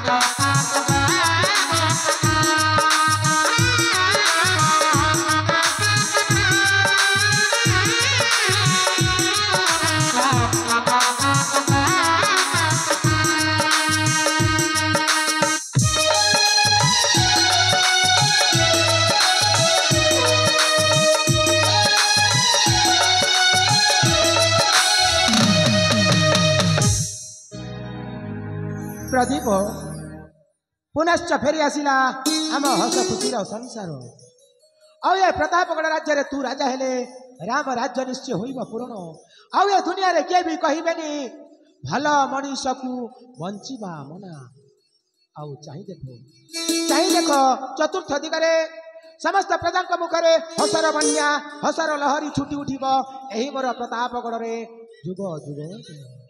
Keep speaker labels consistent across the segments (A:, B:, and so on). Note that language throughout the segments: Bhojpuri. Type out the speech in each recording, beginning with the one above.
A: प्रदीप पुनश्च फेरी आसिला आम हस खुशी संसार आए प्रतापगढ़ राज्य रे तू राजा हेले राम राज्य निश्चय होइबा पूर्ण आए दुनिया रे के भी कहिबेनी भल मनीष को बंचिबा मना आउ चाहि देखो चतुर्थ दिगरे समस्त प्रजा मुखरे हसर बन्या हसर लहरी छुटी उठिब एही मोर प्रतापगढ़ रे जुग जुग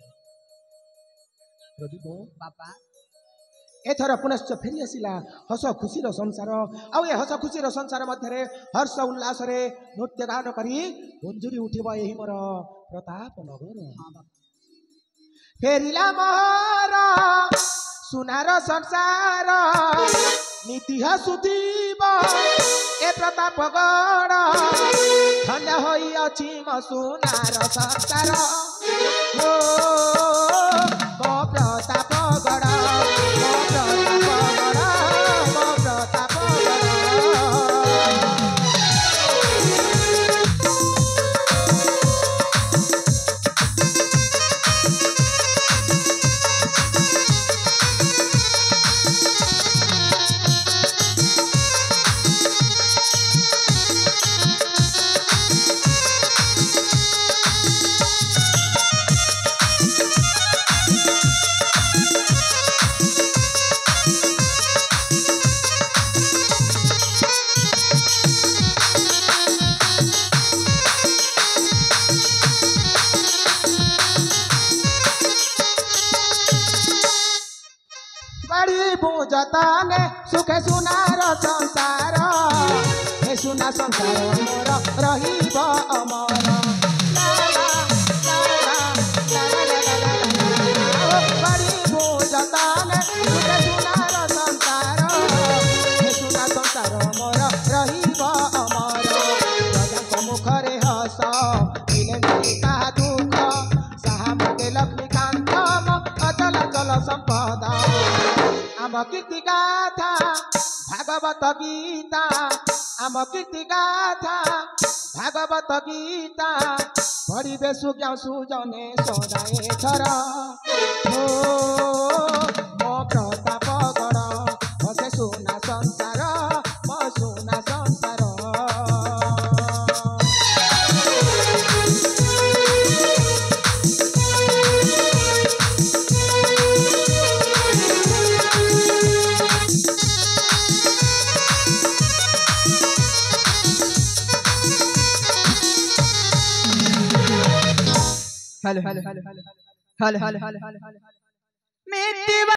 A: प्रदीप बापा एथर पुनश्च फेरी आसिला हस खुशी संसार आउ ए हस खुशी संसार मध्य हर्ष उल्लास रे नृत्य गान करी गुंजुरी उठिब एही मोर प्रताप नगर फेरिला मोहर सुनार संसार नीति हसुथिब ए प्रतापगढ़ धन्य होई अछि म सुनार संसार जताने सुखे सुनार संसार हे सुना संसार मोर रहिब अमर जताने सुखे सुनार संसार हे सुना संसार मोर रहिब अमर प्रजा मुखरे हस मिले का दुख साहा मुके लक्ष्मीकांत अचल चल संपदा आम कीर्ति गाथा भागवत गीता आम कीर्ति गाथा भागवत गीता पढ़िबे सुज्ञ सुजने सदाए थर मो प्रतापगढ़ हसे सुना संसार म सुना संसार hello hello hello hello hello hello hello hello